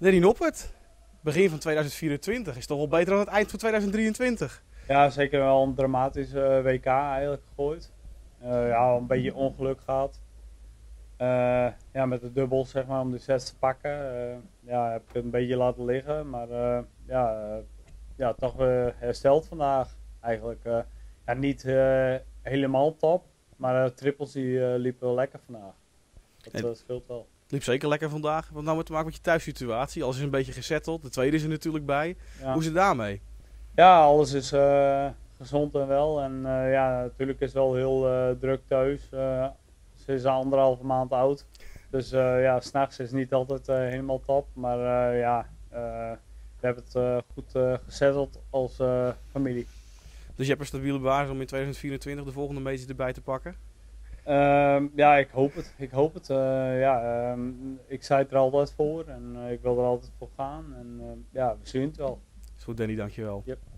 Danny Noppert, begin van 2024 is toch wel beter dan het eind van 2023. Ja, zeker wel een dramatische WK eigenlijk gegooid. Ja, een beetje ongeluk gehad. Ja, met de dubbel zeg maar om de sets te pakken. Ja, heb ik het een beetje laten liggen, maar ja, toch hersteld vandaag eigenlijk. Ja, niet helemaal top, maar trippels die liepen wel lekker vandaag. Dat scheelt wel. Het liep zeker lekker vandaag. Wat nou met te maken met je thuissituatie? Alles is een beetje gesetteld. De tweede is er natuurlijk bij. Ja. Hoe is het daarmee? Ja, alles is gezond en wel. En ja, natuurlijk is het wel heel druk thuis. Ze is al 1,5 maand oud. Dus ja, s'nachts is het niet altijd helemaal top. Maar ja, we hebben het goed gezetteld als familie. Dus je hebt een stabiele basis om in 2024 de volgende meetjes erbij te pakken? Ja, ik hoop het. Ik hoop het. Ja, ik zei het er altijd voor en ik wil er altijd voor gaan. En ja, we zien het wel. Is goed, Danny, dankjewel. Yep.